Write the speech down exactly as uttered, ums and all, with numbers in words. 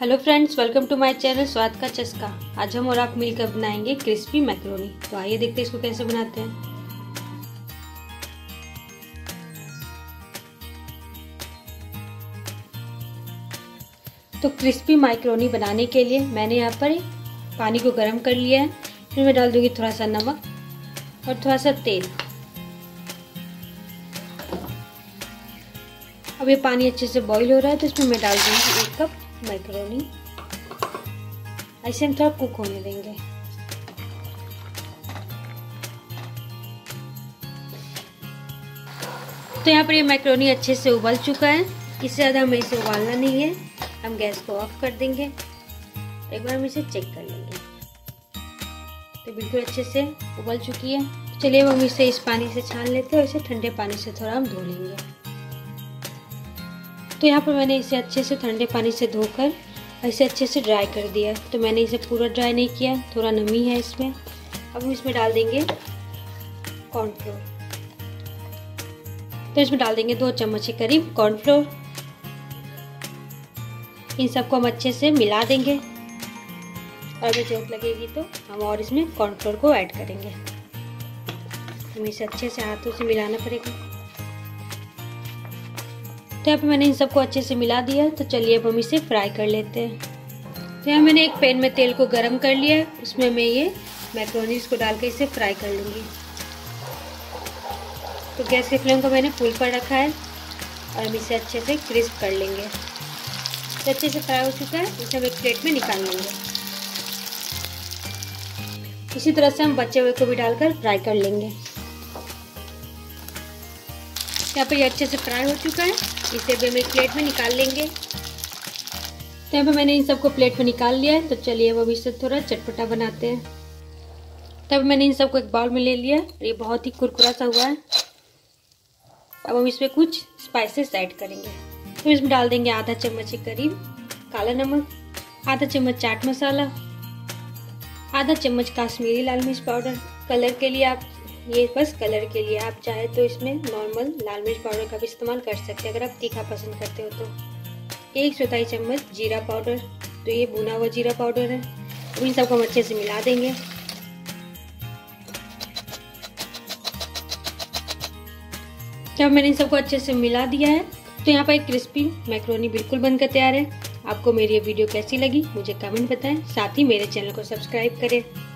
Hello friends, welcome to my channel स्वाद का चस्का। आज हम और आप मिलकर बनाएंगे क्रिस्पी मैक्रोनी। तो आइए देखते हैं इसको कैसे बनाते हैं। तो क्रिस्पी मैक्रोनी बनाने के लिए मैंने यहाँ पर पानी को गर्म कर लिया है। फिर मैं डाल दूंगी थोड़ा सा नमक और थोड़ा सा तेल। अब ये पानी अच्छे से बॉईल हो रहा है तो इसमें मैं डाल दूंगी एक कप मैक्रोनी। ऐसे हम थोड़ा कुक होने देंगे। तो यहाँ पर ये मैक्रोनी अच्छे से उबल चुका है। इससे ज़्यादा हमें इसे उबालना नहीं है। हम गैस को ऑफ कर देंगे। एक बार हम इसे चेक कर लेंगे। तो बिल्कुल अच्छे से उबल चुकी है। चलिए हम इसे इस पानी से छान लेते हैं और इसे ठंडे पानी से थोड़ा हम धो लेंगे। तो यहाँ पर मैंने इसे अच्छे से ठंडे पानी से धोकर ऐसे अच्छे से ड्राई कर दिया। तो मैंने इसे पूरा ड्राई नहीं किया, थोड़ा नमी है इसमें। अब हम इसमें डाल देंगे कॉर्नफ्लोर। तो इसमें डाल देंगे दो चम्मच के करीब कॉर्नफ्लोर। इन सबको हम अच्छे से मिला देंगे और अगर जरूरत लगेगी तो हम और इसमें कॉर्नफ्लोर को ऐड करेंगे। हमें इसे अच्छे से हाथों से मिलाना पड़ेगा। तो यहाँ पे मैंने इन सबको अच्छे से मिला दिया। तो चलिए अब हम इसे फ्राई कर लेते हैं। तो यहाँ मैंने एक पैन में तेल को गरम कर लिया है। उसमें मैं ये मैक्रोनीज को डाल के इसे फ्राई कर लूँगी। तो गैस के फ्लेम को मैंने फुल पर रखा है और हम इसे अच्छे से क्रिस्प कर लेंगे। तो अच्छे से फ्राई हो चुका है, इसे हम एक प्लेट में निकाल लेंगे। इसी तरह से हम बचे हुए को भी डालकर फ्राई कर लेंगे। यहाँ पर ये अच्छे से फ्राई हो चुका है, इसे भी हम एक प्लेट में निकाल लेंगे। तो यहाँ पे मैंने इन सबको प्लेट में निकाल लिया है। तो चलिए अब इसे थोड़ा चटपटा बनाते हैं। तब मैंने इन सबको एक बाउल में ले लिया। ये बहुत ही कुरकुरा सा हुआ है। अब हम इसमें कुछ स्पाइसेस ऐड करेंगे। तो इसमें डाल देंगे आधा चम्मच के करीब काला नमक, आधा चम्मच चाट मसाला, आधा चम्मच काश्मीरी लाल मिर्च पाउडर। कलर के लिए आप ये बस कलर के लिए, आप चाहे तो इसमें नॉर्मल लाल मिर्च पाउडर का भी इस्तेमाल कर सकते हैं अगर आप तीखा पसंद करते हो तो। एक चौथाई चम्मच जीरा पाउडर, तो ये भुना हुआ जीरा पाउडर है। तो इन सबको हम अच्छे से मिला देंगे। जब मैंने इन सबको अच्छे से मिला दिया है तो यहाँ पर एक क्रिस्पी मैक्रोनी बिल्कुल बनकर तैयार है। आपको मेरी ये वीडियो कैसी लगी मुझे कमेंट बताएं। साथ ही मेरे चैनल को सब्सक्राइब करें।